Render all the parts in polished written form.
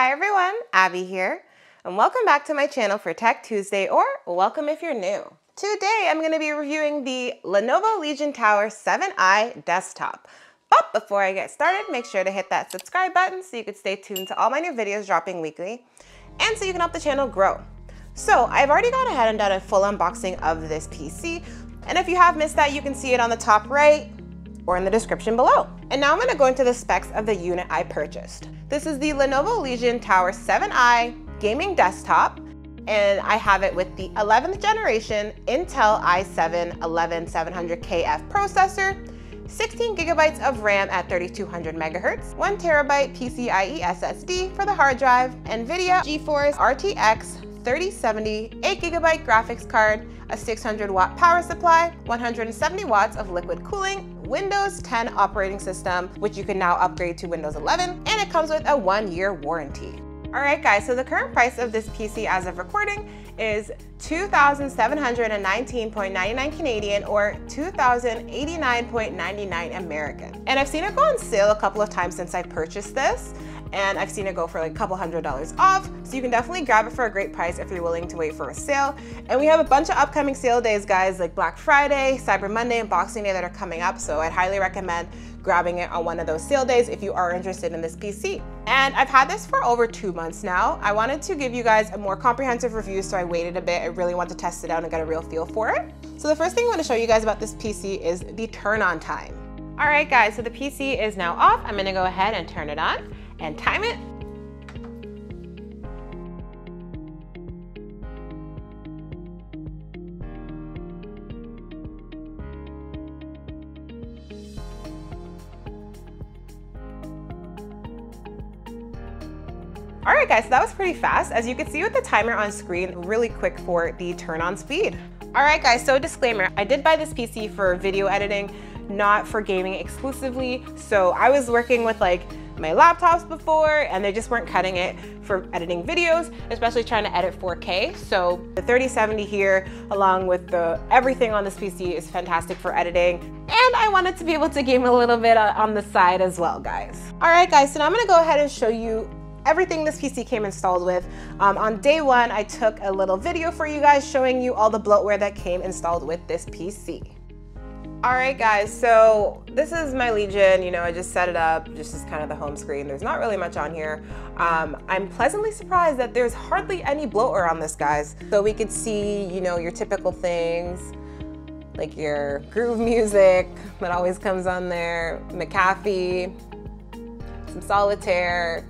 Hi everyone, Abby here, and welcome back to my channel for Tech Tuesday, or welcome if you're new. Today I'm going to be reviewing the Lenovo Legion Tower 7i desktop. But before I get started, make sure to hit that subscribe button so you can stay tuned to all my new videos dropping weekly, and so you can help the channel grow. So I've already gone ahead and done a full unboxing of this PC, and if you have missed that, you can see it on the top right or in the description below. And now I'm going to go into the specs of the unit I purchased. This is the Lenovo Legion Tower 7i gaming desktop, and I have it with the 11th generation Intel i7-11700KF processor, 16 gigabytes of RAM at 3200 megahertz, 1 terabyte PCIe SSD for the hard drive, NVIDIA GeForce RTX 3070 8 gigabyte graphics card, a 600 watt power supply, 170 watts of liquid cooling, Windows 10 operating system, which you can now upgrade to Windows 11, and it comes with a 1-year warranty. Alright guys, so the current price of this PC as of recording is $2,719.99 Canadian or $2,089.99 American. And I've seen it go on sale a couple of times since I purchased this, and I've seen it go for like a couple $100s off, so you can definitely grab it for a great price if you're willing to wait for a sale. And we have a bunch of upcoming sale days, guys, like Black Friday, Cyber Monday, and Boxing Day that are coming up, so I'd highly recommend grabbing it on one of those sale days if you are interested in this PC. And I've had this for over 2 months now. I wanted to give you guys a more comprehensive review, so I waited a bit. I really want to test it out and get a real feel for it. So the first thing I want to show you guys about this PC is the turn on time. All right guys, so the PC is now off. I'm gonna go ahead and turn it on and time it. All right guys, so that was pretty fast. As you can see with the timer on screen, really quick for the turn on speed. All right guys, so disclaimer, I did buy this PC for video editing, not for gaming exclusively. So I was working with like my laptops before, and they just weren't cutting it for editing videos, especially trying to edit 4K. So the 3070 here, along with everything on this PC, is fantastic for editing. And I wanted to be able to game a little bit on the side as well, guys. All right, guys, so now I'm gonna go ahead and show you everything this PC came installed with. On day one, I took a little video for you guys showing you all the bloatware that came installed with this PC. All right guys, so this is my Legion. You know, I just set it up, just as kind of the home screen. There's not really much on here. I'm pleasantly surprised that there's hardly any bloatware on this, guys. So we could see, you know, your typical things, like your Groove music that always comes on there, McAfee, some Solitaire.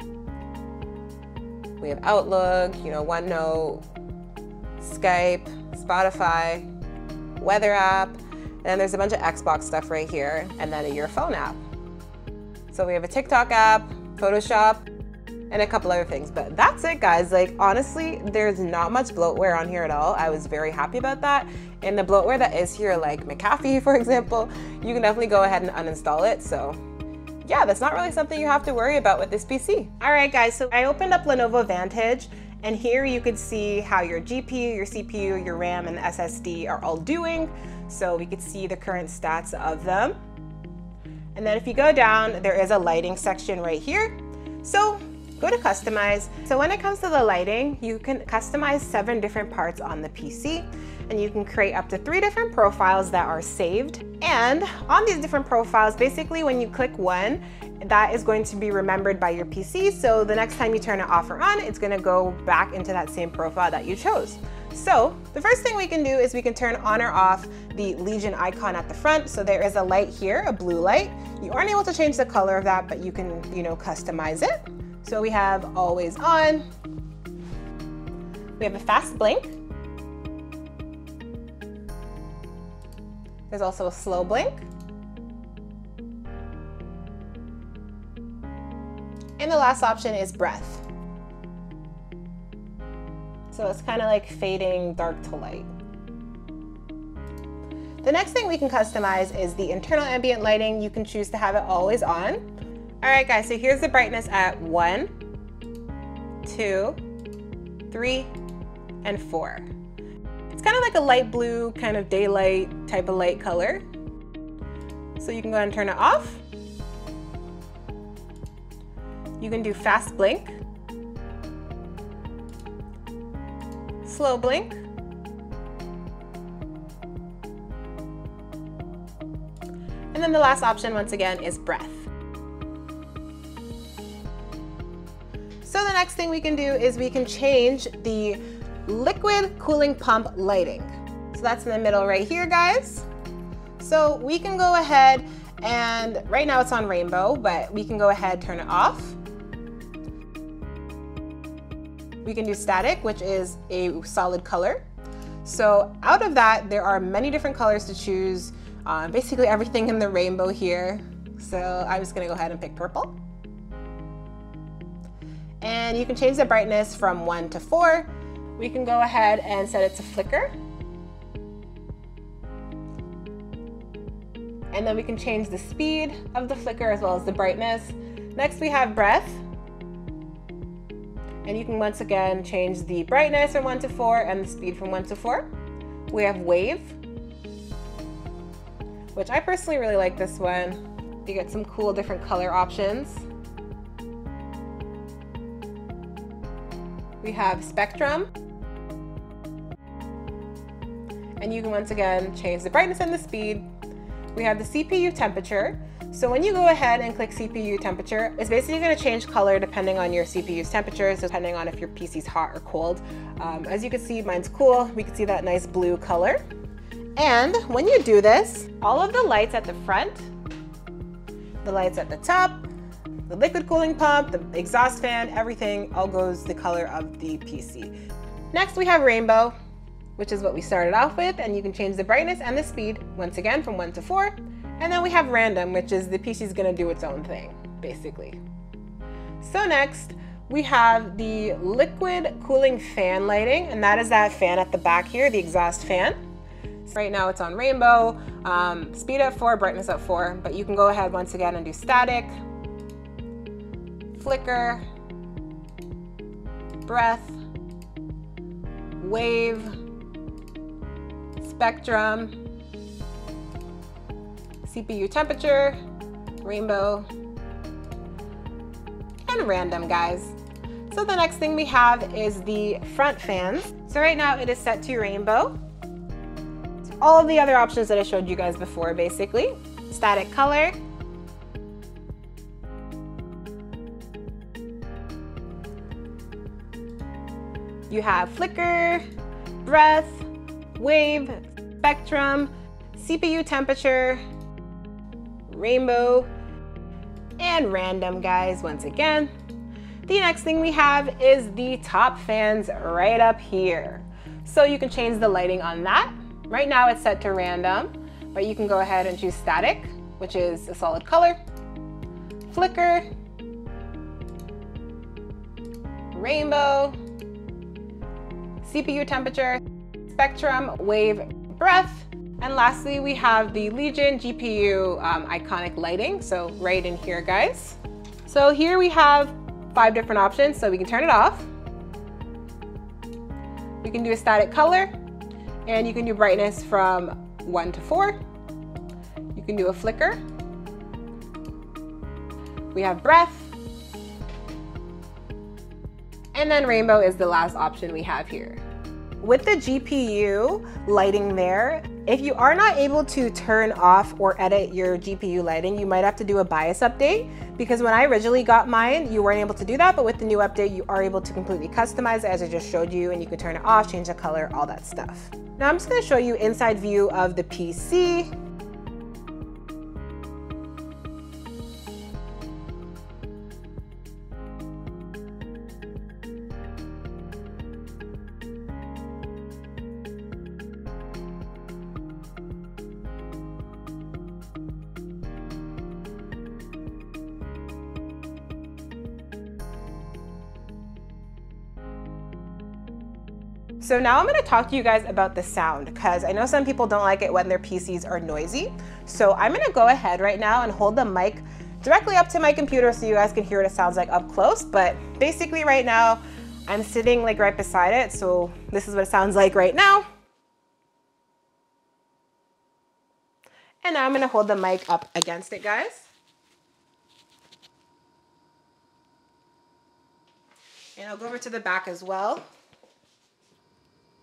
We have Outlook, you know, OneNote, Skype, Spotify, weather app. And then there's a bunch of Xbox stuff right here, and then your phone app. So we have a TikTok app, Photoshop, and a couple other things, but that's it guys. Like honestly, there's not much bloatware on here at all. I was very happy about that. And the bloatware that is here, like McAfee for example, you can definitely go ahead and uninstall it. So yeah, that's not really something you have to worry about with this PC. All right guys, so I opened up Lenovo Vantage, and here you could see how your GPU, your CPU, your RAM, and the SSD are all doing. So we could see the current stats of them. And then if you go down, there is a lighting section right here. So go to customize. So when it comes to the lighting, you can customize 7 different parts on the PC, and you can create up to 3 different profiles that are saved. And on these different profiles, basically when you click one, that is going to be remembered by your PC. So the next time you turn it off or on, it's gonna go back into that same profile that you chose. So the first thing we can do is we can turn on or off the Legion icon at the front. So there is a light here, a blue light. You aren't able to change the color of that, but you can, you know, customize it. So we have always on. We have a fast blink. There's also a slow blink. And the last option is breath. So it's kind of like fading dark to light. The next thing we can customize is the internal ambient lighting. You can choose to have it always on. All right guys, so here's the brightness at 1, 2, 3, and 4. It's kind of like a light blue, kind of daylight type of light color. So you can go ahead and turn it off. You can do fast blink. slow blink. And then the last option, once again, is breath. So the next thing we can do is we can change the liquid cooling pump lighting. So that's in the middle right here, guys. So we can go ahead and right now it's on rainbow, but we can go ahead, turn it off. We can do static, which is a solid color. So out of that, there are many different colors to choose. Basically everything in the rainbow here. So I'm just gonna go ahead and pick purple. And you can change the brightness from 1 to 4. We can go ahead and set it to flicker. And then we can change the speed of the flicker as well as the brightness. Next we have breath. And you can once again change the brightness from 1 to 4 and the speed from 1 to 4. We have wave, which I personally really like this one. You get some cool different color options. We have spectrum. And you can once again change the brightness and the speed. We have the CPU temperature. So when you go ahead and click CPU temperature, it's basically going to change color depending on your CPU's temperature, so depending on if your PC's hot or cold. As you can see, mine's cool. We can see that nice blue color. And when you do this, all of the lights at the front, the lights at the top, the liquid cooling pump, the exhaust fan, everything all goes the color of the PC. Next we have rainbow, which is what we started off with, and you can change the brightness and the speed, once again, from 1 to 4. And then we have random, which is the PC's gonna do its own thing, basically. So next, we have the liquid cooling fan lighting, and that is that fan at the back here, the exhaust fan. So right now it's on rainbow, speed at 4, brightness at 4, but you can go ahead once again and do static, flicker, breath, wave, spectrum, CPU temperature, rainbow, and random, guys. So the next thing we have is the front fans. So right now it is set to rainbow. All of the other options that I showed you guys before, basically. Static color. You have flicker, breath, wave, spectrum, CPU temperature, rainbow, and random, guys, once again. The next thing we have is the top fans right up here. So you can change the lighting on that. Right now it's set to random, but you can go ahead and choose static, which is a solid color, flicker, rainbow, CPU temperature, spectrum, wave, breath, and lastly we have the Legion GPU iconic lighting, so right in here, guys. So here we have 5 different options, so we can turn it off. We can do a static color, and you can do brightness from 1 to 4. You can do a flicker. We have breath. And then rainbow is the last option we have here. With the GPU lighting there, if you are not able to turn off or edit your GPU lighting, you might have to do a BIOS update, because when I originally got mine, you weren't able to do that, but with the new update, you are able to completely customize it as I just showed you, and you can turn it off, change the color, all that stuff. Now I'm just gonna show you inside view of the PC. So now I'm going to talk to you guys about the sound, because I know some people don't like it when their PCs are noisy. So I'm going to go ahead right now and hold the mic directly up to my computer so you guys can hear what it sounds like up close. But basically right now I'm sitting like right beside it, so this is what it sounds like right now. And now I'm going to hold the mic up against it, guys. And I'll go over to the back as well.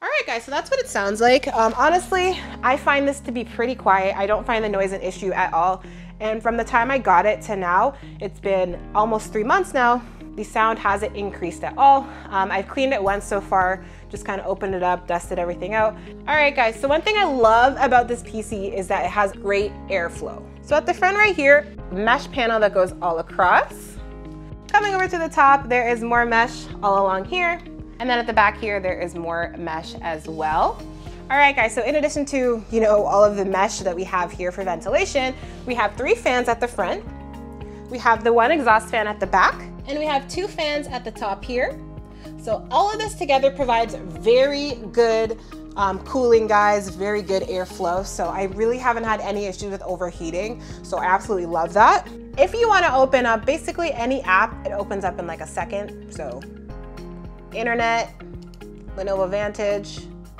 All right, guys, so that's what it sounds like. Honestly, I find this to be pretty quiet. I don't find the noise an issue at all. And from the time I got it to now, it's been almost 3 months now, the sound hasn't increased at all. I've cleaned it once so far, just kind of opened it up, dusted everything out. All right, guys, so one thing I love about this PC is that it has great airflow. So at the front right here, mesh panel that goes all across. Coming over to the top, there is more mesh all along here. And then at the back here, there is more mesh as well. All right, guys, so in addition to, all of the mesh that we have here for ventilation, we have 3 fans at the front. We have the 1 exhaust fan at the back, and we have 2 fans at the top here. So all of this together provides very good cooling, guys, very good airflow. So I really haven't had any issues with overheating. So I absolutely love that. If you want to open up basically any app, it opens up in like a second. So Internet, Lenovo Vantage,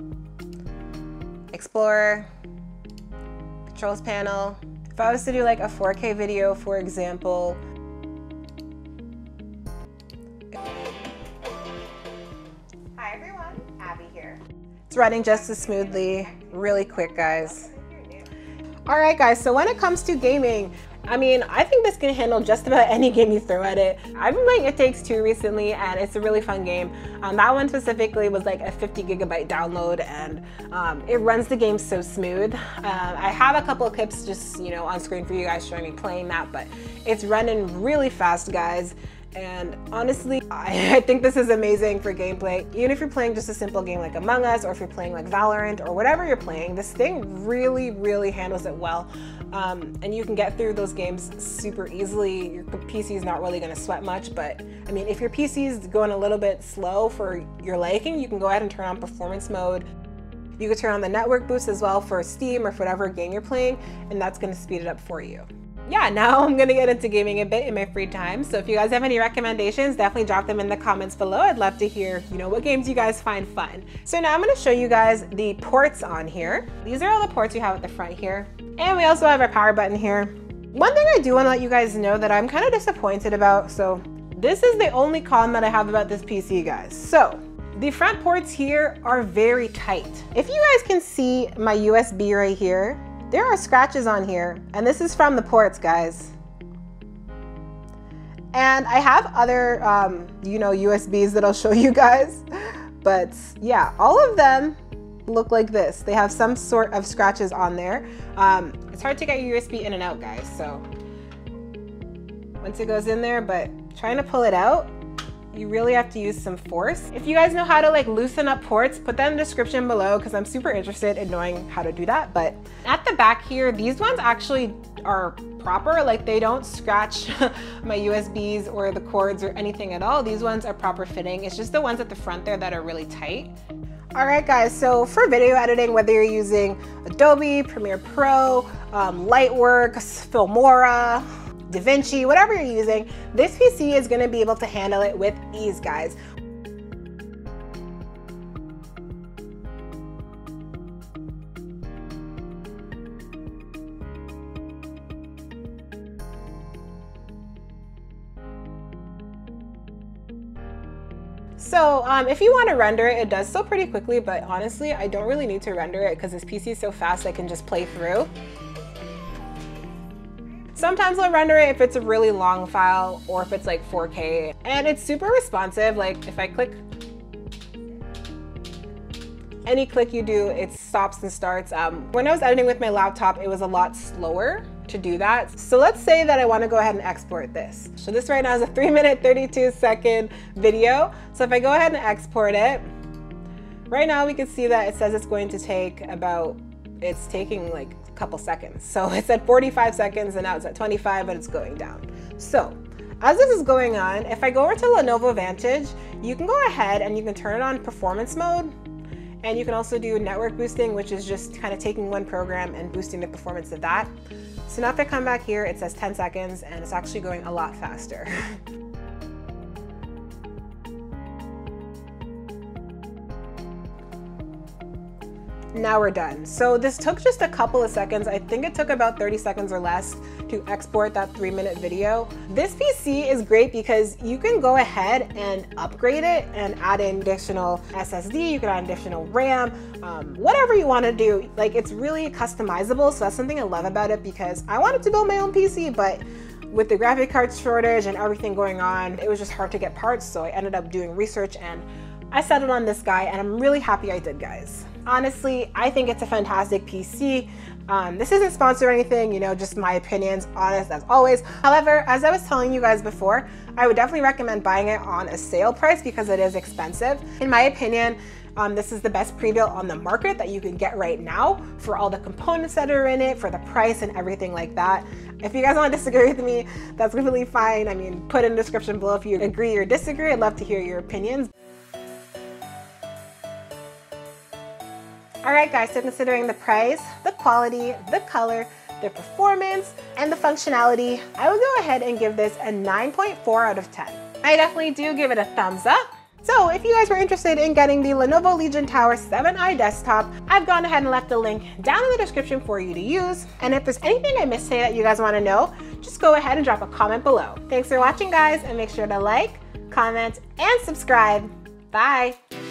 Explorer, controls panel. If I was to do like a 4K video, for example, hi everyone, Abby here. It's running just as smoothly, really quick, guys. All right, guys, so when it comes to gaming, I think this can handle just about any game you throw at it. I've been playing It Takes Two recently, and it's a really fun game. That one specifically was like a 50 gigabyte download, and it runs the game so smooth. I have a couple of clips just, on screen for you guys showing me playing that, but it's running really fast, guys. And honestly, I think this is amazing for gameplay. Even if you're playing just a simple game like Among Us, or if you're playing like Valorant or whatever you're playing, this thing really, really handles it well. And you can get through those games super easily. Your PC is not really gonna sweat much, but if your PC is going a little bit slow for your liking, you can go ahead and turn on performance mode. You can turn on the network boost as well for Steam or for whatever game you're playing, and that's gonna speed it up for you. Yeah, now I'm gonna get into gaming a bit in my free time. So if you guys have any recommendations, definitely drop them in the comments below. I'd love to hear, what games you guys find fun. So now I'm gonna show you guys the ports on here. These are all the ports we have at the front here. And we also have our power button here. One thing I do wanna let you guys know that I'm kind of disappointed about. So this is the only con that I have about this PC, guys. So the front ports here are very tight. If you guys can see my USB right here, there are scratches on here, and this is from the ports, guys. And I have other, USBs that I'll show you guys, but yeah, all of them look like this. They have some sort of scratches on there. It's hard to get your USB in and out, guys, so once it goes in there, but trying to pull it out, you really have to use some force. If you guys know how to loosen up ports, put that in the description below, because I'm super interested in knowing how to do that. But at the back here, these ones actually are proper. They don't scratch my USBs or the cords or anything at all. These ones are proper fitting. It's just the ones at the front there that are really tight. All right, guys, so for video editing, whether you're using Adobe, Premiere Pro, Lightworks, Filmora, DaVinci, whatever you're using, this PC is gonna be able to handle it with ease, guys. So if you want to render it, it does so pretty quickly, but honestly, I don't really need to render it because this PC is so fast I can just play through. Sometimes I'll render it if it's a really long file or if it's like 4K, and it's super responsive. If I click, any click you do, it stops and starts. When I was editing with my laptop, it was a lot slower to do that. So let's say that I want to go ahead and export this. So this right now is a 3-minute, 32-second video. So if I go ahead and export it, right now we can see that it says it's going to take it's taking like a couple seconds. So it's at 45 seconds and now it's at 25, but it's going down. So as this is going on, if I go over to Lenovo Vantage, you can go ahead and you can turn it on performance mode. And you can also do network boosting, which is just kind of taking one program and boosting the performance of that. So now if I come back here, it says 10 seconds and it's actually going a lot faster. Now we're done. So this took just a couple of seconds. I think it took about 30 seconds or less to export that 3-minute video. This PC is great because you can go ahead and upgrade it and add in additional SSD, you can add additional RAM, whatever you want to do. Like, it's really customizable, so that's something I love about it, because I wanted to build my own PC, but with the graphic card shortage and everything going on, it was just hard to get parts, so I ended up doing research and I settled on this guy, and I'm really happy I did, guys. Honestly, I think it's a fantastic PC. This isn't sponsored or anything, you know, just my opinions, honest as always. However, as I was telling you guys before, I would definitely recommend buying it on a sale price because it is expensive. In my opinion, this is the best pre-built on the market that you can get right now for all the components that are in it, for the price and everything like that. If you guys want to disagree with me, that's completely fine. I mean, put in the description below if you agree or disagree. I'd love to hear your opinions. All right, guys, so considering the price, the quality, the color, the performance, and the functionality, I would go ahead and give this a 9.4 out of 10. I definitely do give it a thumbs up. So if you guys were interested in getting the Lenovo Legion Tower 7i desktop, I've gone ahead and left the link down in the description for you to use. And if there's anything I missed today that you guys want to know, just go ahead and drop a comment below. Thanks for watching, guys, and make sure to like, comment, and subscribe. Bye.